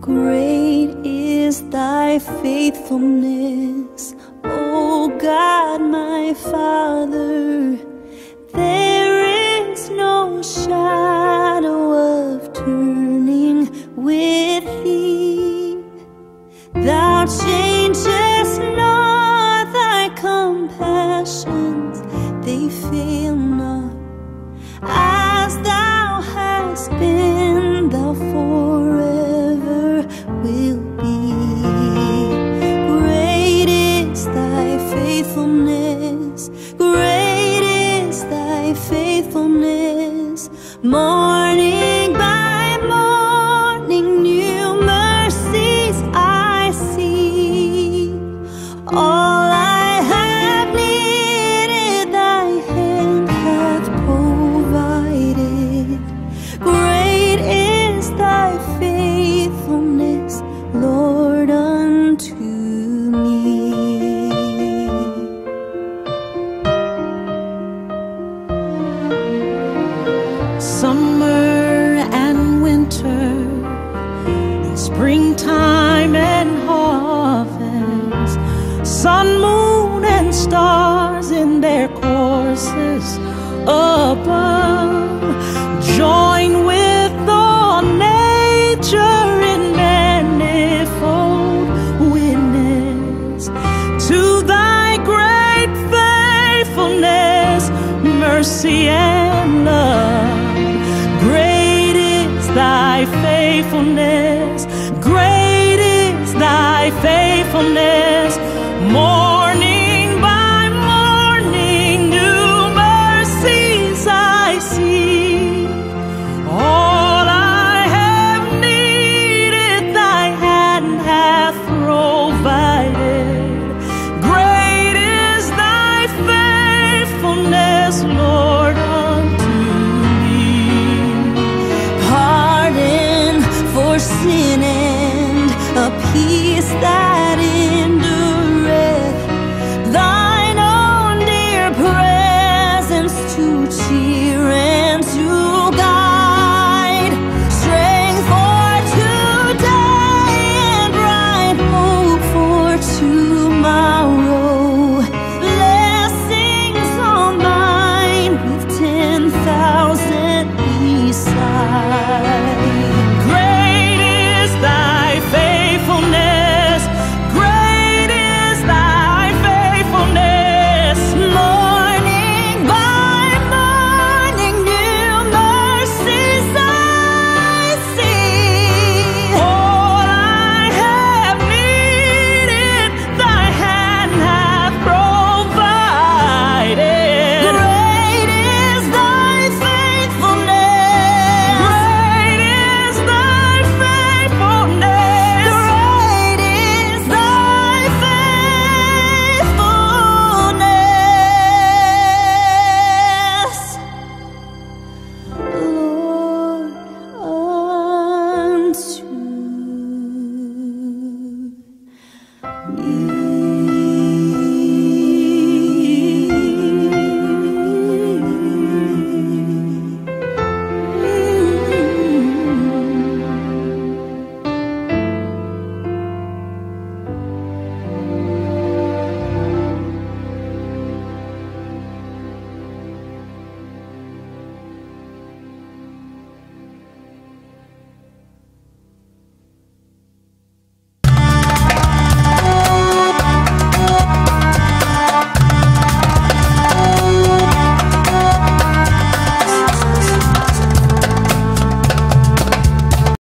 Great is thy faithfulness, O God my Father. There is no shadow of turning with thee. Thou changest not, thy compassions, they fail not. As thou hast been, thou forever will be. Great is thy faithfulness, great is thy faithfulness. Morning by morning, new mercies I see. All I have needed, thy hand hath provided. Great is thy faithfulness, Lord, unto me. Summer and winter, springtime and harvest, sun, moon, and stars in their courses above, join with all nature in manifold witness to thy great faithfulness, mercy, and love. Great is thy faithfulness, great is thy faithfulness. Morning by morning, new mercies I see. All I have needed, thy hand hath provided. Great is thy faithfulness, Lord, unto me. Pardon for sin and a peace that